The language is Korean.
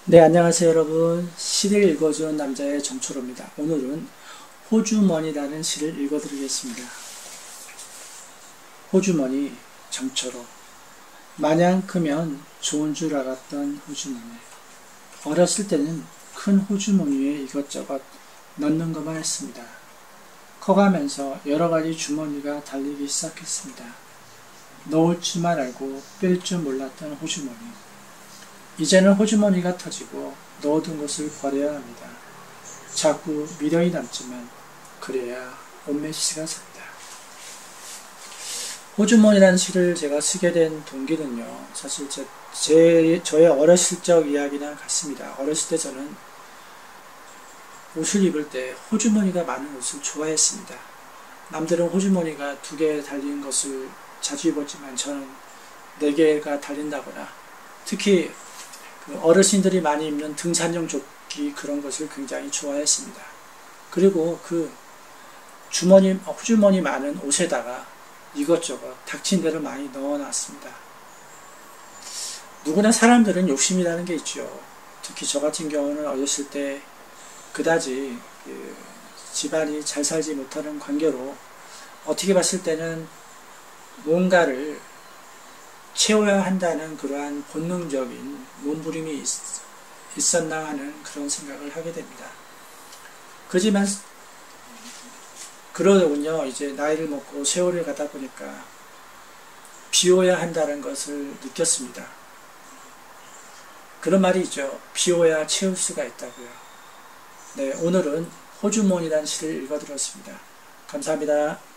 네, 안녕하세요 여러분. 시를 읽어주는 남자의 정초로입니다. 오늘은 호주머니라는 시를 읽어드리겠습니다. 호주머니 정초로. 마냥 크면 좋은 줄 알았던 호주머니. 어렸을 때는 큰 호주머니에 이것저것 넣는 것만 했습니다. 커가면서 여러가지 주머니가 달리기 시작했습니다. 넣을 줄만 알고 뺄 줄 몰랐던 호주머니. 이제는 호주머니가 터지고 넣어둔 것을 버려야 합니다. 자꾸 미련이 남지만 그래야 옷매시가 삽니다. 호주머니라는 시를 제가 쓰게 된 동기는요, 사실 저의 어렸을 적 이야기랑 같습니다. 어렸을 때 저는 옷을 입을 때 호주머니가 많은 옷을 좋아했습니다. 남들은 호주머니가 2개 달린 것을 자주 입었지만 저는 4개가 달린다거나, 특히 어르신들이 많이 입는 등산용 조끼, 그런 것을 굉장히 좋아했습니다. 그리고 그 호주머니 많은 옷에다가 이것저것 닥친 대로 많이 넣어놨습니다. 누구나 사람들은 욕심이라는 게 있죠. 특히 저 같은 경우는 어렸을 때 그다지 집안이 잘 살지 못하는 관계로 어떻게 봤을 때는 뭔가를 채워야 한다는 그러한 본능적인 몸부림이 있었나 하는 그런 생각을 하게 됩니다. 그렇지만 그러더군요. 이제 나이를 먹고 세월을 가다 보니까 비워야 한다는 것을 느꼈습니다. 그런 말이 있죠. 비워야 채울 수가 있다고요. 네, 오늘은 호주머니라는 시를 읽어드렸습니다. 감사합니다.